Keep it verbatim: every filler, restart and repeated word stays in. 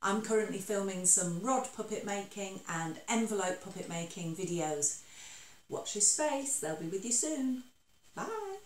I'm currently filming some rod puppet making and envelope puppet making videos. Watch this space, they'll be with you soon. Bye!